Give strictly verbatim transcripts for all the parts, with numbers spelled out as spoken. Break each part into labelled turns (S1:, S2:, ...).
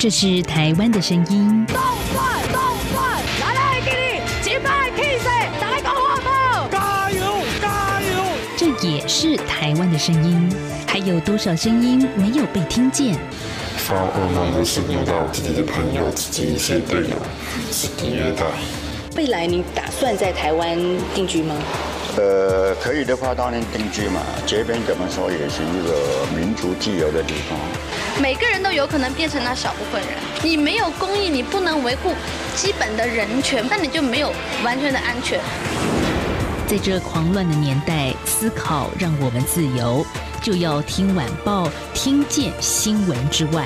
S1: 这是台湾的声音。
S2: 动坏动坏，来来给你击败 K C， 来个活动，加油加油！
S1: 这也是台湾的声音。还有多少声音没有被听见？
S3: 发噩梦都是梦到自己的朋友、自己一些队友是敌人的。
S4: 未来你打算在台湾定居吗？
S5: 呃，可以的话当然定居嘛。这边怎么说也是一个民族自由的地方。
S6: 每个人都有可能变成那少部分人。你没有公益，你不能维护基本的人权，那你就没有完全的安全。
S1: 在这狂乱的年代，思考让我们自由，就要听晚报，听见新闻之外。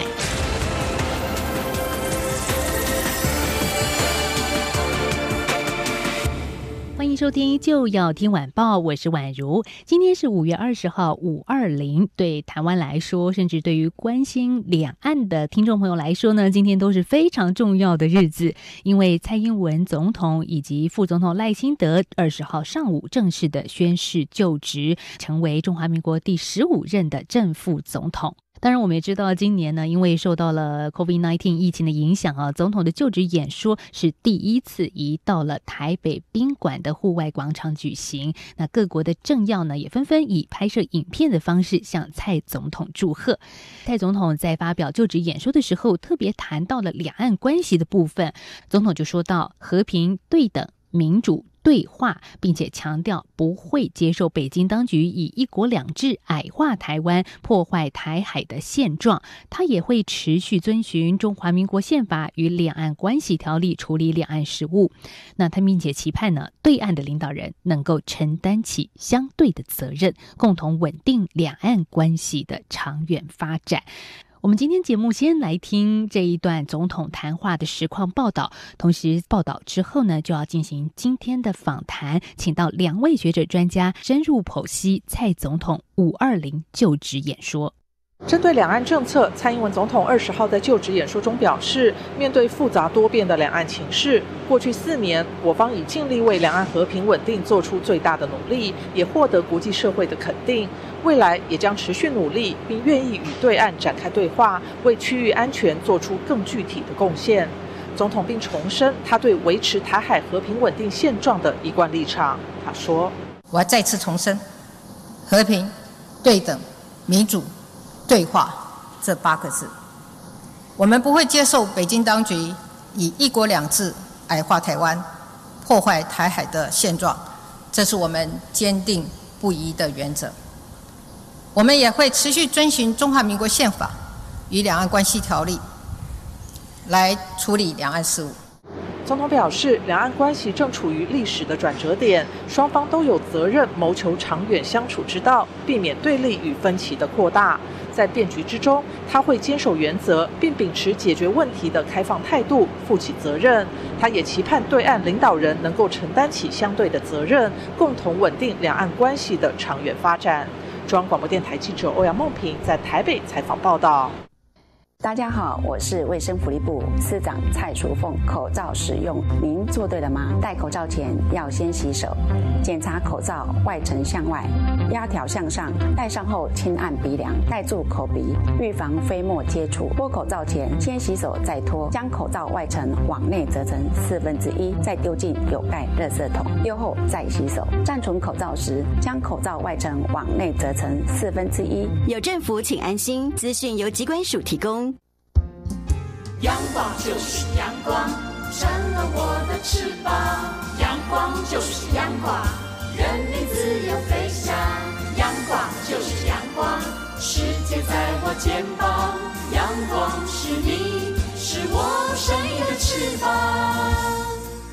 S1: 欢迎收听就要听晚报，我是婉如。今天是五月二十号，五二零。对台湾来说，甚至对于关心两岸的听众朋友来说呢，今天都是非常重要的日子，因为蔡英文总统以及副总统赖清德二十号上午正式的宣誓就职，成为中华民国第十五任的正副总统。当然我们也知道，今年呢，因为受到了 COVID 十九 疫情的影响啊，总统的就职演说是第一次移到了台北宾馆的户外广场举行。那各国的政要呢，也纷纷以拍摄影片的方式向蔡总统祝贺。蔡总统在发表就职演说的时候，特别谈到了两岸关系的部分。总统就说到和平、对等、民主对话，并且强调不会接受北京当局以一国两制矮化台湾、破坏台海的现状。他也会持续遵循中华民国宪法与两岸关系条例处理两岸事务。那他并且期盼呢，对岸的领导人能够承担起相对的责任，共同稳定两岸关系的长远发展。我们今天节目先来听这一段总统谈话的实况报道，同时报道之后呢，就要进行今天的访谈，请到两位学者专家深入剖析蔡总统五二零就职演说。
S7: 针对两岸政策，蔡英文总统二十号在就职演说中表示，面对复杂多变的两岸情势，过去四年我方已尽力为两岸和平稳定做出最大的努力，也获得国际社会的肯定。未来也将持续努力，并愿意与对岸展开对话，为区域安全做出更具体的贡献。总统并重申他对维持台海和平稳定现状的一贯立场。他说：“
S8: 我要再次重申，和平、对等、民主、对话这八个字，我们不会接受北京当局以一国两制矮化台湾、破坏台海的现状，这是我们坚定不移的原则。我们也会持续遵循中华民国宪法与两岸关系条例来处理两岸事务。”
S7: 总统表示，两岸关系正处于历史的转折点，双方都有责任谋求长远相处之道，避免对立与分歧的扩大。在变局之中，他会坚守原则，并秉持解决问题的开放态度，负起责任。他也期盼对岸领导人能够承担起相对的责任，共同稳定两岸关系的长远发展。中央广播电台记者欧阳梦平在台北采访报道。
S9: 大家好，我是卫生福利部司长蔡淑凤。口罩使用，您做对了吗？戴口罩前要先洗手，检查口罩外层向外，压条向上，戴上后轻按鼻梁，戴住口鼻，预防飞沫接触。脱口罩前先洗手再脱，将口罩外层往内折成四分之一，再丢进有盖垃圾桶，丢后再洗手。暂存口罩时，将口罩外层往内折成四分之一。
S10: 有政府请安心，资讯由疾管署提供。
S2: 阳光就是阳光，扇了我的翅膀。阳光就是阳光，人民自由飞翔。阳光就是阳光，世界在我肩膀。阳光是你，是我生命的翅膀。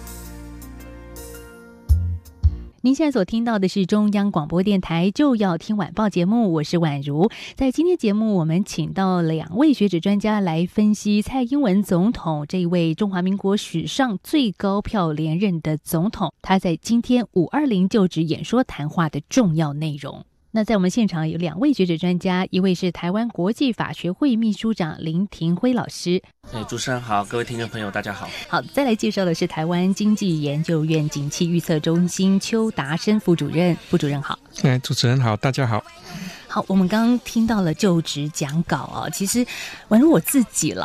S1: 您现在所听到的是中央广播电台就要听晚报节目，我是婉如。在今天节目，我们请到两位学者专家来分析蔡英文总统这一位中华民国史上最高票连任的总统，他在今天五二零就职演说谈话的重要内容。那在我们现场有两位学者专家，一位是台湾国际法学会秘书长林廷辉老师。
S11: 哎，主持人好，各位听众朋友大家好。
S1: 好，再来介绍的是台湾经济研究院景气预测中心邱达生副主任。副主任好。
S12: 哎，主持人好，大家好。
S1: 好，我们刚刚听到了就职讲稿啊，其实宛如我自己了，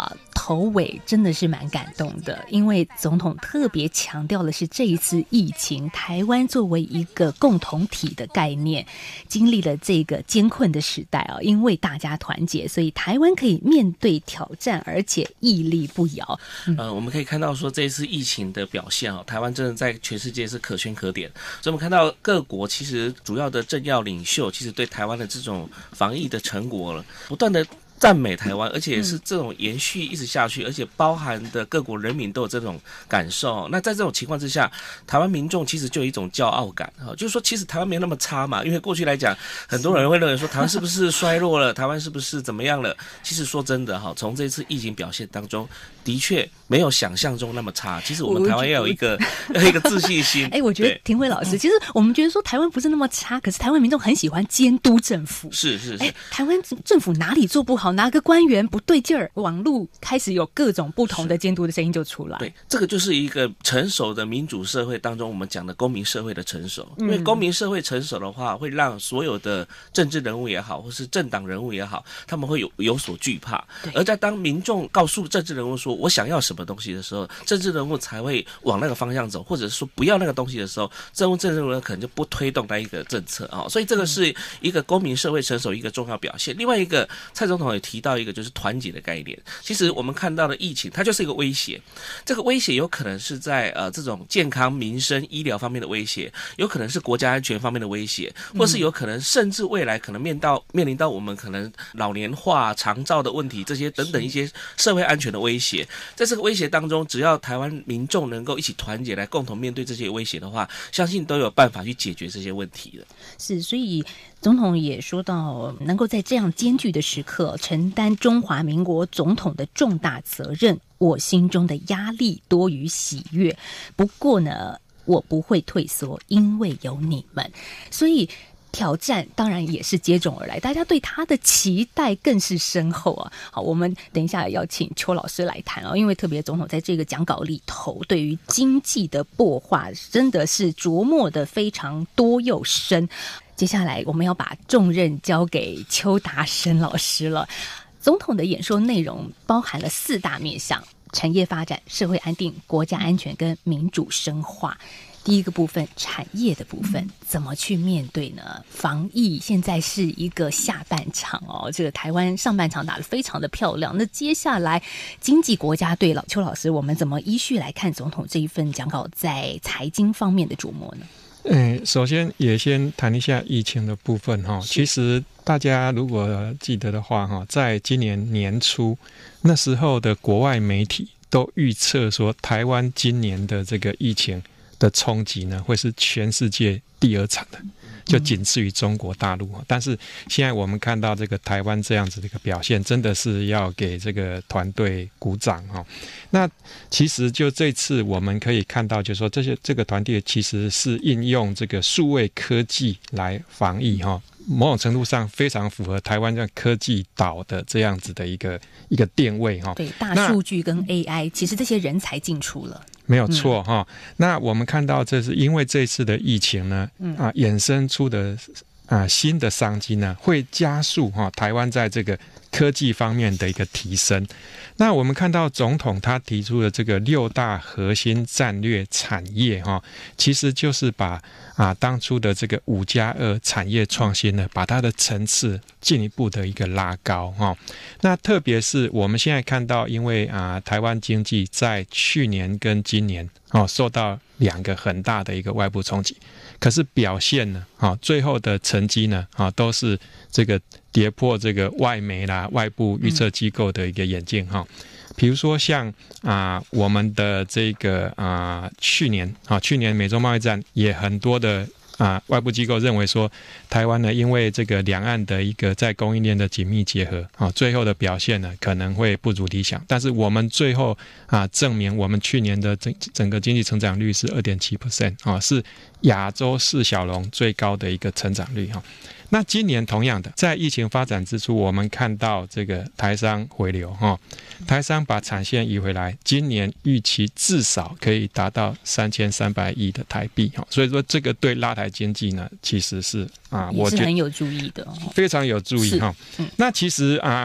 S1: 头尾真的是蛮感动的，因为总统特别强调的是这一次疫情，台湾作为一个共同体的概念，经历了这个艰困的时代啊，因为大家团结，所以台湾可以面对挑战，而且屹立不摇。嗯、
S11: 呃，我们可以看到说这一次疫情的表现啊，台湾真的在全世界是可圈可点。所以我们看到各国其实主要的政要领袖，其实对台湾的这种防疫的成果了，不断的赞美台湾，而且是这种延续一直下去，而且包含的各国人民都有这种感受。那在这种情况之下，台湾民众其实就有一种骄傲感，就是说其实台湾没有那么差嘛。因为过去来讲，很多人会认为说台湾是不是衰落了，台湾是不是怎么样了？其实说真的哈，从这次疫情表现当中，的确没有想象中那么差。其实我们台湾要有一个要有一个自信心。
S1: 哎，我觉得庭慧老师，其实我们觉得说台湾不是那么差，可是台湾民众很喜欢监督政府。
S11: 是是是，哎，
S1: 台湾政府哪里做不好？哪个官员不对劲儿，网络开始有各种不同的监督的声音就出来。
S11: 对，这个就是一个成熟的民主社会当中我们讲的公民社会的成熟。因为公民社会成熟的话，会让所有的政治人物也好，或是政党人物也好，他们会有有所惧怕。而在当民众告诉政治人物说我想要什么东西的时候，政治人物才会往那个方向走，或者是说不要那个东西的时候，政务政治人物可能就不推动那一个政策啊。所以这个是一个公民社会成熟一个重要表现。另外一个，蔡总统也提到一个就是团结的概念。其实我们看到的疫情，它就是一个威胁。这个威胁有可能是在呃这种健康、民生、医疗方面的威胁，有可能是国家安全方面的威胁，或是有可能甚至未来可能面到面临到我们可能老年化、长照的问题，这些等等一些社会安全的威胁。在这个威胁当中，只要台湾民众能够一起团结来共同面对这些威胁的话，相信都有办法去解决这些问题的。
S1: 是，所以总统也说到，能够在这样艰巨的时刻承担中华民国总统的重大责任，我心中的压力多于喜悦。不过呢，我不会退缩，因为有你们。所以挑战当然也是接踵而来，大家对他的期待更是深厚啊。好，我们等一下要请邱老师来谈哦，因为特别总统在这个讲稿里头，对于经济的擘画真的是琢磨的非常多又深。接下来我们要把重任交给邱达生老师了。总统的演说内容包含了四大面向：产业发展、社会安定、国家安全跟民主深化。第一个部分，产业的部分怎么去面对呢？防疫现在是一个下半场哦，这个台湾上半场打得非常的漂亮。那接下来经济国家队，老邱老师，我们怎么依序来看总统这一份讲稿在财经方面的琢磨呢？
S12: 嗯，首先也先谈一下疫情的部分哈。其实大家如果记得的话哈，在今年年初那时候的国外媒体都预测说，台湾今年的这个疫情的冲击呢，会是全世界第二惨的，就仅次于中国大陆。但是现在我们看到这个台湾这样子的一个表现，真的是要给这个团队鼓掌。那其实就这次我们可以看到，就是说这些这个团队其实是应用这个数位科技来防疫，某种程度上非常符合台湾这科技岛的这样子的一个一个定位。
S1: 对，大数据跟 A I， 其实这些人才进出了。
S12: 没有错哈、嗯，那我们看到这是因为这次的疫情呢，嗯、啊衍生出的啊新的商机呢，会加速哈、啊、台湾在这个科技方面的一个提升。那我们看到总统他提出的这个六大核心战略产业哈、啊，其实就是把啊当初的这个五加二产业创新呢，把它的层次进一步的一个拉高哈、啊。那特别是我们现在看到，因为啊台湾经济在去年跟今年哦、啊、受到两个很大的一个外部冲击，可是表现呢啊最后的成绩呢啊都是这个跌破这个外媒啦、外部预测机构的一个眼镜哈。比如说像啊我们的这个啊去年啊去年美中贸易战也很多的啊外部机构认为说，台湾呢因为这个两岸的一个在供应链的紧密结合啊，最后的表现呢可能会不如理想。但是我们最后啊证明，我们去年的整整个经济成长率是 百分之二点七 啊，是亚洲四小龙最高的一个成长率哈。那今年同样的，在疫情发展之初，我们看到这个台商回流哈，台商把产线移回来，今年预期至少可以达到三千三百亿的台币哈，所以说这个对拉台经济呢，其实是啊，我觉得
S1: 也是很有注意的，
S12: 非常有注意哈。嗯、那其实啊。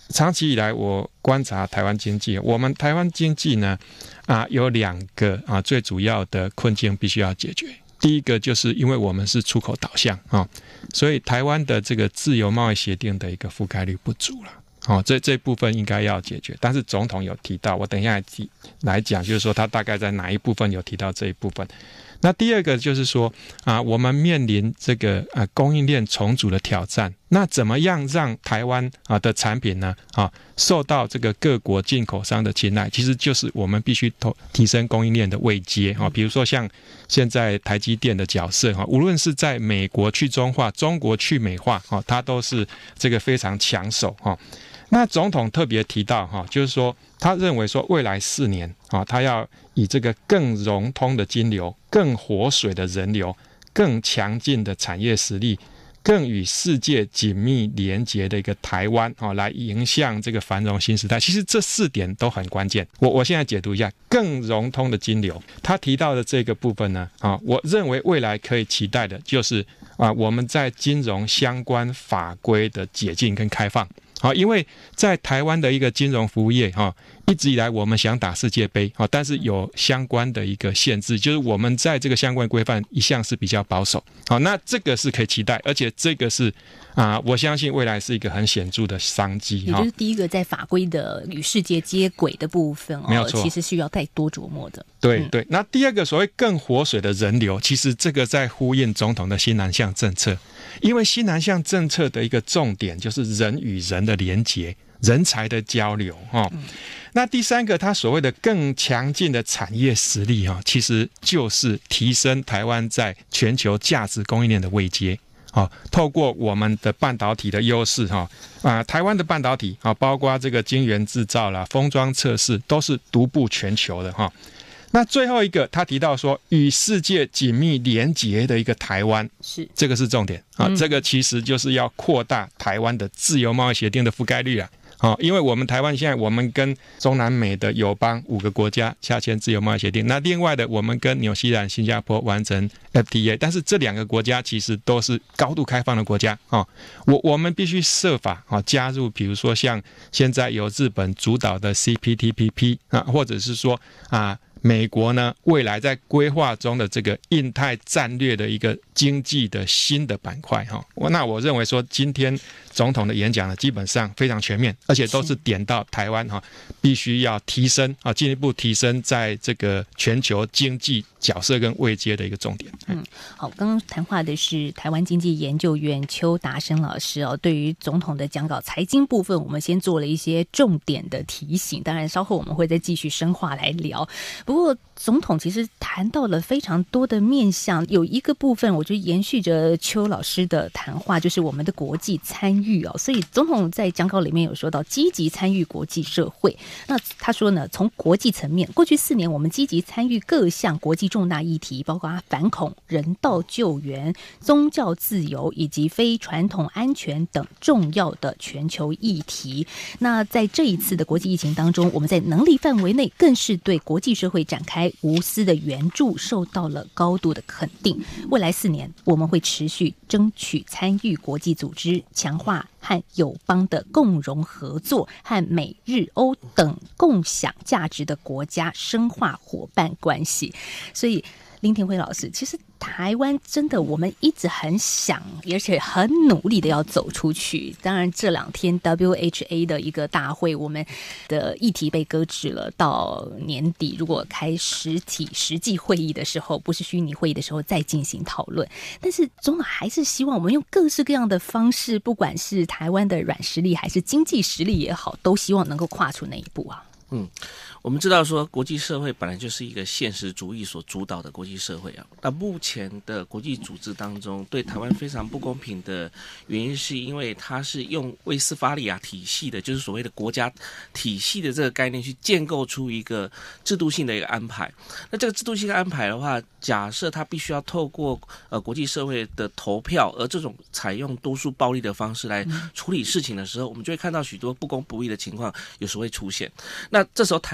S12: 长期以来我观察台湾经济，我们台湾经济呢啊有两个啊最主要的困境必须要解决。第一个就是因为我们是出口导向啊、哦，所以台湾的这个自由贸易协定的一个覆盖率不足了。哦，这这部分应该要解决，但是总统有提到，我等一下提来讲，就是说他大概在哪一部分有提到这一部分。那第二个就是说啊，我们面临这个啊供应链重组的挑战，那怎么样让台湾啊的产品呢啊受到这个各国进口商的青睐？其实就是我们必须提升供应链的位阶啊，比如说像现在台积电的角色哈，无论是在美国去中化、中国去美化哈，它都是这个非常抢手哈。那总统特别提到哈，就是说他认为说未来四年啊，他要以这个更融通的金流、更活水的人流、更强劲的产业实力、更与世界紧密连结的一个台湾啊，来迎向这个繁荣新时代。其实这四点都很关键。我我现在解读一下，更融通的金流，他提到的这个部分呢啊，我认为未来可以期待的就是啊，我们在金融相关法规的解禁跟开放。好，因为在台湾的一个金融服务业哈，一直以来我们想打世界杯，但是有相关的一个限制，就是我们在这个相关规范一向是比较保守。好，那这个是可以期待，而且这个是啊，我相信未来是一个很显著的商机。
S1: 也就是第一个在法规的与世界接轨的部分哦，
S12: 没有错，
S1: 其实需要再多琢磨的。
S12: 对对，那第二个所谓更活水的人流，其实这个在呼应总统的新南向政策，因为新南向政策的一个重点就是人与人的连结、人才的交流哈。嗯，那第三个，它所谓的更强劲的产业实力哈，其实就是提升台湾在全球价值供应链的位阶。好，透过我们的半导体的优势哈啊，台湾的半导体啊，包括这个晶圆制造啦、封装测试，都是独步全球的哈。那最后一个，他提到说与世界紧密连结的一个台湾，
S1: 是这
S12: 个是重点啊、嗯，这个其实就是要扩大台湾的自由贸易协定的覆盖率啊。好，因为我们台湾现在我们跟中南美的友邦五个国家洽签自由贸易协定，那另外的我们跟纽西兰、新加坡完成 F T A， 但是这两个国家其实都是高度开放的国家啊。我我们必须设法啊加入，比如说像现在由日本主导的 C P T P P 啊，或者是说啊。美国呢，未来在规划中的这个印太战略的一个经济的新的板块哈，那我认为说今天总统的演讲呢，基本上非常全面，而且都是点到台湾哈，必须要提升啊，进一步提升在这个全球经济角色跟位阶的一个重点。
S1: 嗯，好，刚刚谈话的是台湾经济研究院邱达生老师哦。对于总统的讲稿财经部分，我们先做了一些重点的提醒，当然稍后我们会再继续深化来聊。不过总统其实谈到了非常多的面向，有一个部分我觉得延续着邱老师的谈话，就是我们的国际参与哦。所以总统在讲稿里面有说到积极参与国际社会。那他说呢，从国际层面，过去四年我们积极参与各项国际重大议题，包括反恐、人道救援、宗教自由以及非传统安全等重要的全球议题。那在这一次的国际疫情当中，我们在能力范围内更是对国际社会展开无私的援助，受到了高度的肯定。未来四年，我们会持续争取参与国际组织，强化和友邦的共荣合作，和美日欧等共享价值的国家深化伙伴关系。所以林廷辉老师，其实台湾真的我们一直很想，而且很努力的要走出去。当然这两天 W H A 的一个大会，我们的议题被搁置了，到年底如果开实体实际会议的时候，不是虚拟会议的时候再进行讨论。但是总统还是希望我们用各式各样的方式，不管是台湾的软实力还是经济实力也好，都希望能够跨出那一步啊。
S11: 嗯，我们知道说国际社会本来就是一个现实主义所主导的国际社会啊。那目前的国际组织当中，对台湾非常不公平的原因，是因为它是用威斯法利亚体系的，就是所谓的国家体系的这个概念，去建构出一个制度性的一个安排。那这个制度性的安排的话，假设它必须要透过呃国际社会的投票，而这种采用多数暴力的方式来处理事情的时候，我们就会看到许多不公不义的情况有时候会出现。那这时候台湾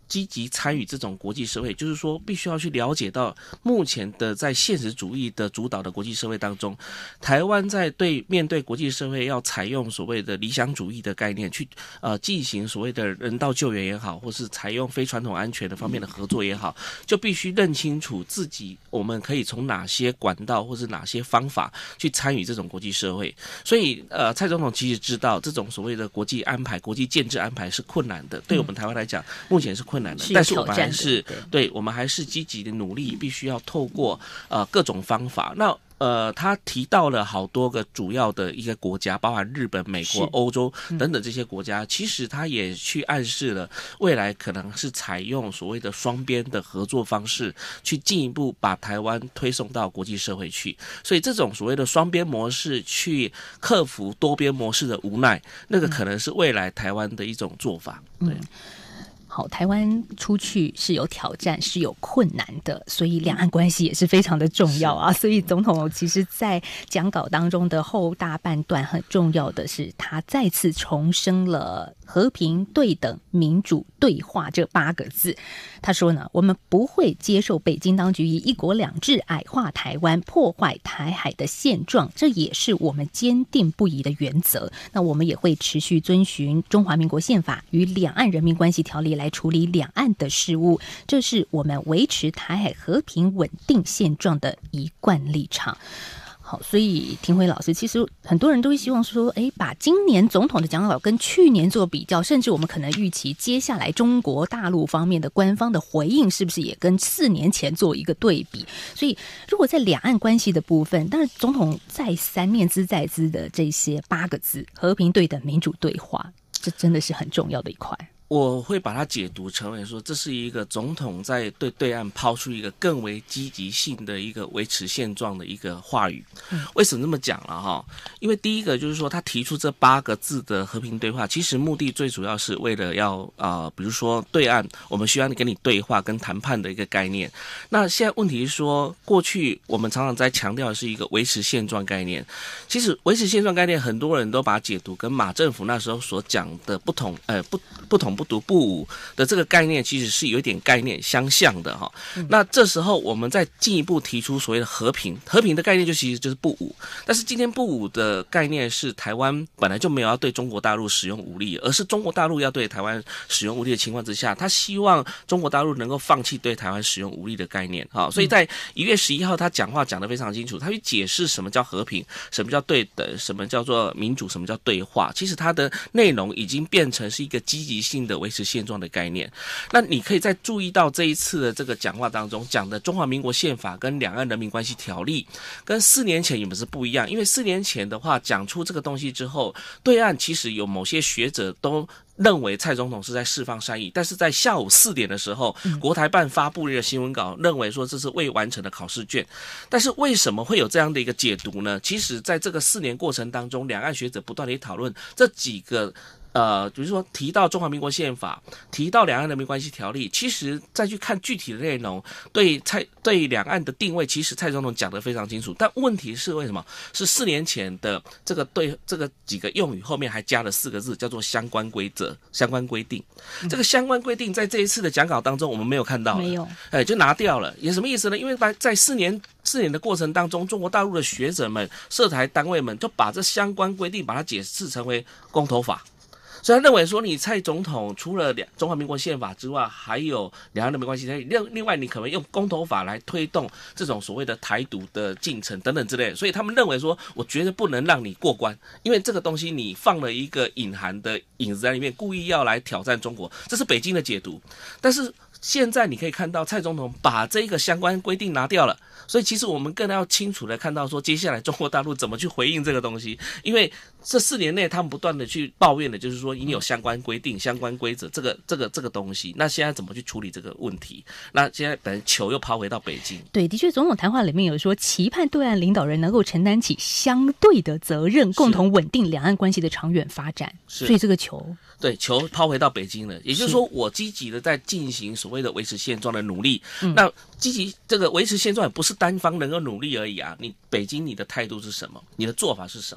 S11: 积极参与这种国际社会，就是说必须要去了解到目前的在现实主义的主导的国际社会当中，台湾在对面对国际社会要采用所谓的理想主义的概念去呃进行所谓的人道救援也好，或是采用非传统安全的方面的合作也好，就必须认清楚自己我们可以从哪些管道或是哪些方法去参与这种国际社会。所以呃蔡总统其实知道这种所谓的国际安排、国际建制安排是困难的，对我们台湾来讲目前是困难的，但是我们还是对我们还是积极的努力，必须要透过呃各种方法。那呃，他提到了好多个主要的一个国家，包含日本、美国、欧洲等等这些国家。其实他也去暗示了未来可能是采用所谓的双边的合作方式，去进一步把台湾推送到国际社会去。所以这种所谓的双边模式，去克服多边模式的无奈，那个可能是未来台湾的一种做法。对。嗯
S1: 好，台湾出去是有挑战，是有困难的，所以两岸关系也是非常的重要啊。所以总统其实在讲稿当中的后大半段很重要的是，他再次重申了和平、对等、民主、对话这八个字。他说呢，我们不会接受北京当局以一国两制矮化台湾，破坏台海的现状，这也是我们坚定不移的原则。那我们也会持续遵循中华民国宪法与两岸人民关系条例来处理两岸的事务，这是我们维持台海和平稳定现状的一贯立场。好，所以庭辉老师，其实很多人都会希望说，哎，把今年总统的讲稿跟去年做比较，甚至我们可能预期接下来中国大陆方面的官方的回应是不是也跟四年前做一个对比？所以如果在两岸关系的部分，当然总统再三念兹在兹的这些八个字，和平、对等、民主、对话，这真的是很重要的一块。
S11: 我会把它解读成为说，这是一个总统在对对岸抛出一个更为积极性的一个维持现状的一个话语。嗯、为什么这么讲了哈？因为第一个就是说，他提出这八个字的和平对话，其实目的最主要是为了要啊、呃，比如说对岸我们需要跟你对话跟谈判的一个概念。那现在问题是说，过去我们常常在强调的是一个维持现状概念。其实维持现状概念，很多人都把它解读跟马政府那时候所讲的不同，呃，不不同。不独不武的这个概念其实是有一点概念相像的哈、嗯。那这时候我们再进一步提出所谓的和平，和平的概念就其实就是不武。但是今天不武的概念是台湾本来就没有要对中国大陆使用武力，而是中国大陆要对台湾使用武力的情况之下，他希望中国大陆能够放弃对台湾使用武力的概念哈。所以在一月十一号他讲话讲得非常清楚，他去解释什么叫和平，什么叫对等，什么叫做民主，什么叫对话。其实它的内容已经变成是一个积极性的维持现状的概念。那你可以再注意到这一次的这个讲话当中讲的中华民国宪法跟两岸人民关系条例跟四年前也不是不一样，因为四年前的话讲出这个东西之后，对岸其实有某些学者都认为蔡总统是在释放善意，但是在下午四点的时候，国台办发布了一个新闻稿，认为说这是未完成的考试卷。但是为什么会有这样的一个解读呢？其实在这个四年过程当中，两岸学者不断的讨论这几个呃，比如说提到中华民国宪法，提到两岸人民关系条例，其实再去看具体的内容，对蔡对两岸的定位，其实蔡总统讲得非常清楚。但问题是为什么？是四年前的这个对这个几个用语后面还加了四个字，叫做相关规则、相关规定。嗯、这个相关规定在这一次的讲稿当中，我们没有看到了，没有，哎，就拿掉了。也什么意思呢？因为在在四年。四年的过程当中，中国大陆的学者们、涉台单位们就把这相关规定把它解释成为公投法。所以他认为说，你蔡总统除了两中华民国宪法之外，还有两岸人民关系条例，另另外你可能用公投法来推动这种所谓的台独的进程等等之类的。所以他们认为说，我绝对不能让你过关，因为这个东西你放了一个隐含的影子在里面，故意要来挑战中国，这是北京的解读。但是现在你可以看到，蔡总统把这个相关规定拿掉了，所以其实我们更要清楚的看到说，接下来中国大陆怎么去回应这个东西。因为这四年内他们不断的去抱怨的就是说，你有相关规定、相关规则，这个这个这个东西，那现在怎么去处理这个问题？那现在本球又抛回到北京。对，的确，总统谈话里面有说，期盼对岸领导人能够承担起相对的责任，共同稳定两岸关系的长远发展。所以这个球。对，球抛回到北京了，也就是说，我积极的在进行所谓的维持现状的努力。嗯、那积极这个维持现状也不是单方能够努力而已啊！你北京你的态度是什么？你的做法是什么？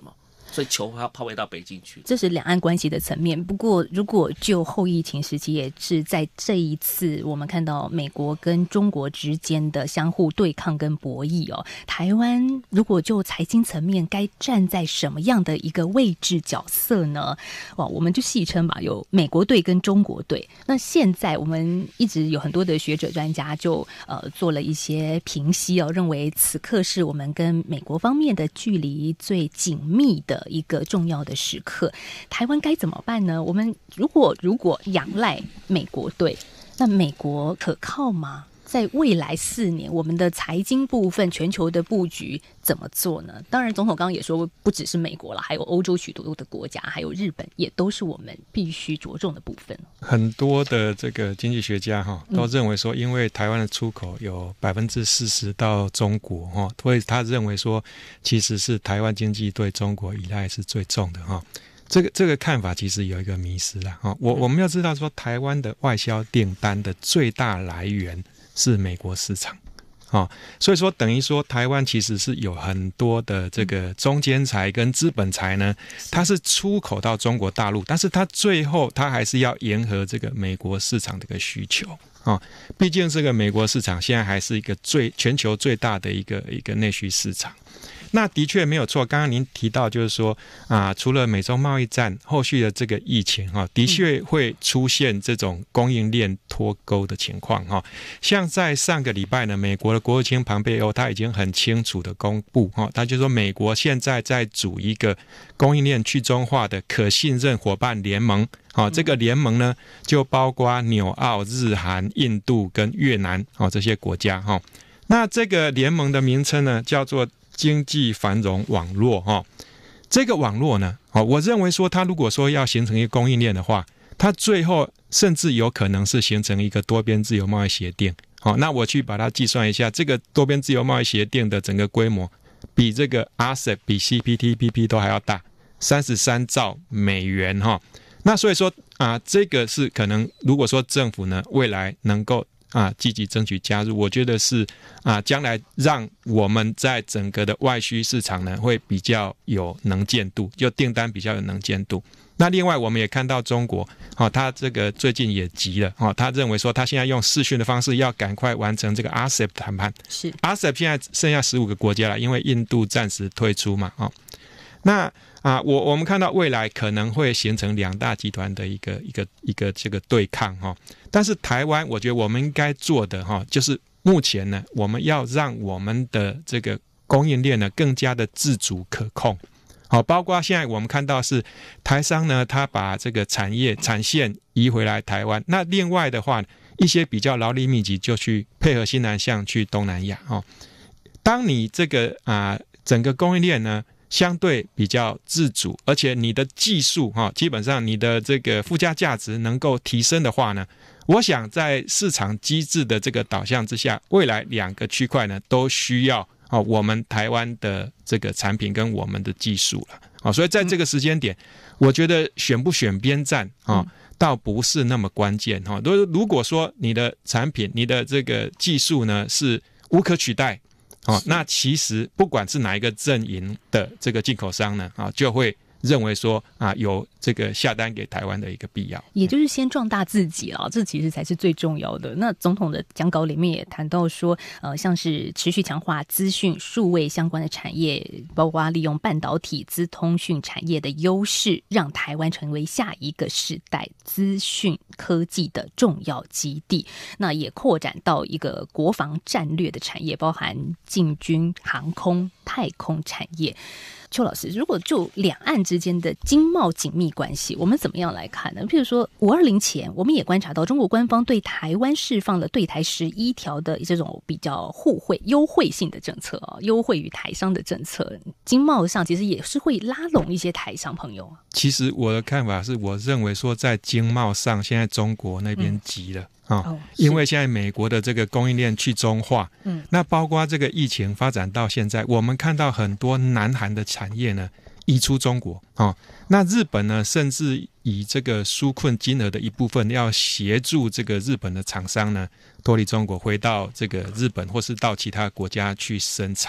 S11: 所以球抛抛回到北京去。
S1: 这是两岸关系的层面。不过，如果就后疫情时期，也是在这一次我们看到美国跟中国之间的相互对抗跟博弈哦，台湾如果就财经层面该站在什么样的一个位置角色呢？哇，我们就戏称吧，有美国队跟中国队。那现在我们一直有很多的学者专家就呃做了一些评析哦，认为此刻是我们跟美国方面的距离最紧密的一个重要的时刻。台湾该怎么办呢？我们如果如果仰赖美国队，那美国可靠吗？在未来四年，我们的财经部分、全球的布局怎么做呢？当然，总统刚刚也说，不只是美国了，还有欧洲许多的国家，还有日本，也都是我们必须着重的部分。
S12: 很多的这个经济学家哈都认为说，因为台湾的出口有百分之四十到中国哈，所以他认为说，其实是台湾经济对中国依赖是最重的哈。这个这个看法其实有一个迷思啦哈。我我们要知道说，台湾的外销订单的最大来源是美国市场，哦，所以说等于说台湾其实是有很多的这个中间财跟资本财呢，它是出口到中国大陆，但是它最后它还是要迎合这个美国市场的一个需求。哦，毕竟这个美国市场现在还是一个最全球最大的一个一个内需市场。那的确没有错，刚刚您提到就是说啊，除了美中贸易战后续的这个疫情哈，的确会出现这种供应链脱钩的情况哈。像在上个礼拜呢，美国的国务卿庞佩欧他已经很清楚的公布哈，他就说美国现在在组一个供应链去中化的可信任伙伴联盟。好，这个联盟呢，就包括纽澳、日韩、印度跟越南哦这些国家哈。那这个联盟的名称呢，叫做经济繁荣网络哈。这个网络呢，我认为说，它如果说要形成一个供应链的话，它最后甚至有可能是形成一个多边自由贸易协定。好，那我去把它计算一下，这个多边自由贸易协定的整个规模，比这个 A S E P、比 C P T P P 都还要大，三十三兆美元哈。那所以说啊，这个是可能，如果说政府呢未来能够啊积极争取加入，我觉得是啊将来让我们在整个的外需市场呢会比较有能见度，就订单比较有能见度。那另外我们也看到中国啊，他这个最近也急了啊，他认为说他现在用视讯的方式要赶快完成这个 A S E P 谈判。
S1: 是
S12: A S E P 现在剩下十五个国家了，因为印度暂时退出嘛啊。那啊，我我们看到未来可能会形成两大集团的一个一个一个这个对抗哈，但是台湾我觉得我们应该做的哈，就是目前呢，我们要让我们的这个供应链呢更加的自主可控，好，包括现在我们看到是台商呢，他把这个产业产线移回来台湾，那另外的话，一些比较劳力密集就去配合新南向去东南亚哦。当你这个啊整个供应链呢，相对比较自主，而且你的技术哈，基本上你的这个附加价值能够提升的话呢，我想在市场机制的这个导向之下，未来两个区块呢都需要哦我们台湾的这个产品跟我们的技术了。哦，所以在这个时间点，我觉得选不选边站啊，倒不是那么关键哈。如果说你的产品、你的这个技术呢是无可取代。哦，那其实不管是哪一个阵营的这个进口商呢，啊，就会认为说啊，有这个下单给台湾的一个必要，
S1: 也就是先壮大自己啊，这其实才是最重要的。那总统的讲稿里面也谈到说，呃，像是持续强化资讯数位相关的产业，包括利用半导体、资通讯产业的优势，让台湾成为下一个世代资讯科技的重要基地。那也扩展到一个国防战略的产业，包含进军航空、太空产业。邱老师，如果就两岸之间的经贸紧密关系，我们怎么样来看呢？譬如说五二零前，我们也观察到中国官方对台湾释放了对台十一条的这种比较互惠、优惠性的政策啊，优惠于台商的政策，经贸上其实也是会拉拢一些台商朋友。
S12: 其实我的看法是，我认为说在经贸上，现在中国那边急了。嗯哦，因为现在美国的这个供应链去中化，嗯，那包括这个疫情发展到现在，我们看到很多南韩的产业呢移出中国，哦，那日本呢，甚至以这个纾困金额的一部分，要协助这个日本的厂商呢脱离中国，回到这个日本或是到其他国家去生产。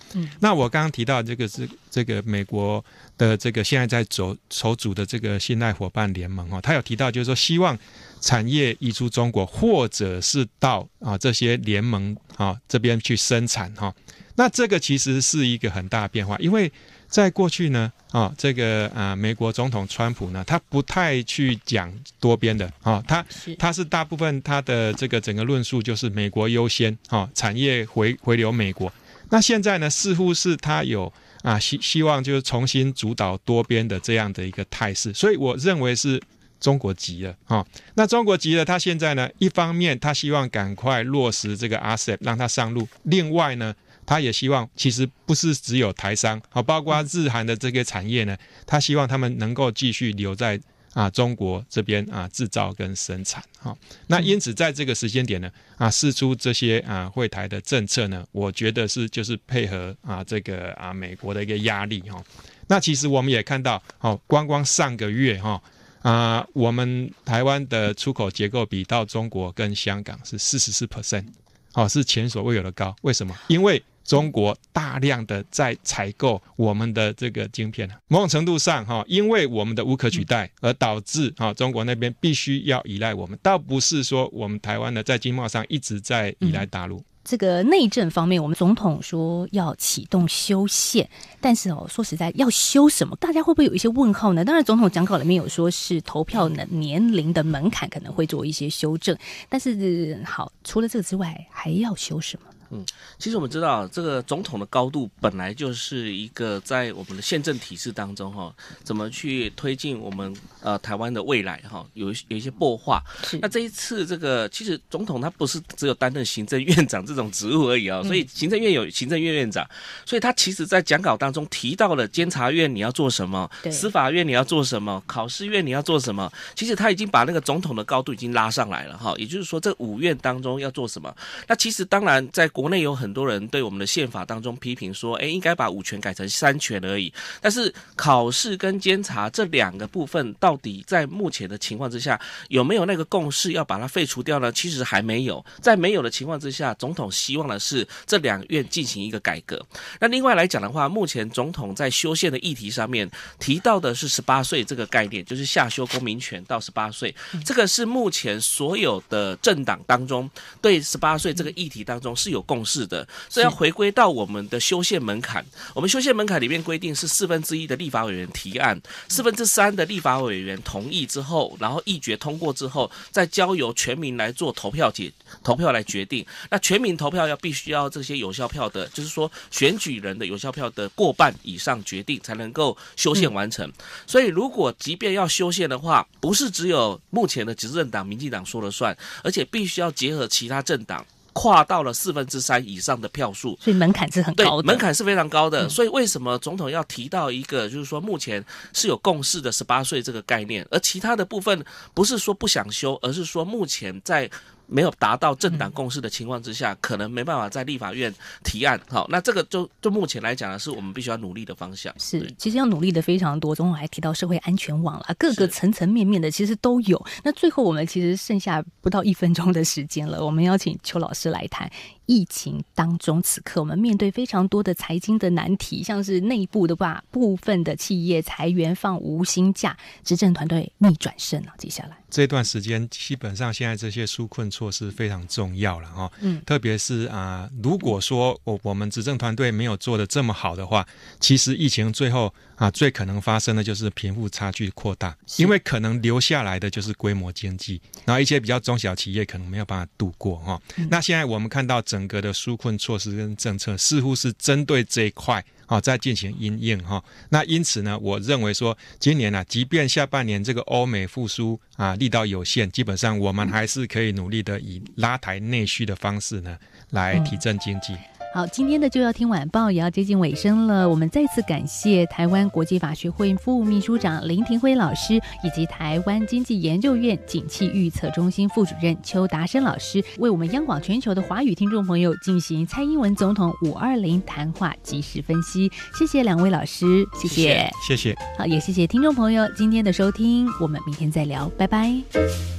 S12: 嗯、那我刚刚提到这个是这个美国的这个现在在走筹组的这个信赖伙伴联盟哦，他有提到就是说希望产业移出中国，或者是到啊这些联盟啊这边去生产哈。那这个其实是一个很大的变化，因为在过去呢啊这个啊美国总统川普呢，他不太去讲多边的啊，他他是大部分他的这个整个论述就是美国优先啊，产业回回流美国。那现在呢，似乎是他有啊希希望就是重新主导多边的这样的一个态势，所以我认为是中国急了啊。那中国急了，他现在呢，一方面他希望赶快落实这个 R C E P 让它上路，另外呢，他也希望其实不是只有台商，包括日韩的这个产业呢，他希望他们能够继续留在啊中国这边啊制造跟生产。好，那因此在这个时间点呢啊释出这些啊惠台的政策呢，我觉得是就是配合啊这个啊美国的一个压力哈。那其实我们也看到，哦，光光上个月哈啊我们台湾的出口结构比到中国跟香港是 百分之四十四， 哦，是前所未有的高。为什么？因为中国大量的在采购我们的这个晶片，某种程度上哈，因为我们的无可取代，而导致哈中国那边必须要依赖我们，倒不是说我们台湾呢在经贸上一直在依赖大陆。嗯，
S1: 这个内政方面，我们总统说要启动修宪，但是哦，说实在，要修什么？大家会不会有一些问号呢？当然，总统讲稿里面有说是投票的年龄的门槛可能会做一些修正，但是好，除了这个之外，还要修什么？
S11: 嗯，其实我们知道，这个总统的高度本来就是一个在我们的宪政体制当中哈，怎么去推进我们呃台湾的未来哈，有有一些擘画。那这一次这个其实总统他不是只有担任行政院长这种职务而已啊，所以行政院有行政院院长，所以他其实在讲稿当中提到了监察院你要做什么，司法院你要做什么，考试院你要做什么，其实他已经把那个总统的高度已经拉上来了哈，也就是说这五院当中要做什么。那其实当然在国内有很多人对我们的宪法当中批评说，哎，应该把五权改成三权而已。但是考试跟监察这两个部分，到底在目前的情况之下，有没有那个共识要把它废除掉呢？其实还没有。在没有的情况之下，总统希望的是这两院进行一个改革。那另外来讲的话，目前总统在修宪的议题上面提到的是十八岁这个概念，就是下修公民权到十八岁。这个是目前所有的政党当中对十八岁这个议题当中是有共识的。所以要回归到我们的修宪门槛，我们修宪门槛里面规定是四分之一的立法委员提案，四分之三的立法委员同意之后，然后议决通过之后，再交由全民来做投票解投票来决定。那全民投票要必须要这些有效票的，就是说选举人的有效票的过半以上决定才能够修宪完成。嗯、所以如果即便要修宪的话，不是只有目前的执政党民进党说了算，而且必须要结合其他政党。跨到了四分之三以上的票数，
S1: 所以门槛是很高的，
S11: 对，门槛是非常高的。嗯、所以为什么总统要提到一个，就是说目前是有共识的十八岁这个概念，而其他的部分不是说不想修，而是说目前在没有达到政党共识的情况之下，嗯、可能没办法在立法院提案。好，那这个就就目前来讲呢，是我们必须要努力的方向。
S1: 是，其实要努力的非常多。总统还提到社会安全网啦，各个层层面面的其实都有。那最后我们其实剩下不到一分钟的时间了，我们邀请邱老师来谈。疫情当中，此刻我们面对非常多的财经的难题，像是内部的吧，部分的企业裁员放无薪假，执政团队逆转胜啊。接下来
S12: 这段时间，基本上现在这些纾困措施非常重要了哈。嗯，特别是啊、呃，如果说我我们执政团队没有做得这么好的话，其实疫情最后啊，最可能发生的就是贫富差距扩大，因为可能留下来的就是规模经济，然后一些比较中小企业可能没有办法度过哈。嗯、那现在我们看到整个的纾困措施跟政策似乎是针对这一块啊在进行因应哈。那因此呢，我认为说今年啊，即便下半年这个欧美复苏啊力道有限，基本上我们还是可以努力的以拉抬内需的方式呢来提振经济。嗯
S1: 好，今天的就要听晚报也要接近尾声了，我们再次感谢台湾国际法学会副秘书长林廷辉老师，以及台湾经济研究院景气预测中心副主任邱达生老师，为我们央广全球的华语听众朋友进行蔡英文总统五二零谈话即时分析。谢谢两位老师，谢谢，
S12: 谢谢。
S1: 好，也谢谢听众朋友今天的收听，我们明天再聊，拜拜。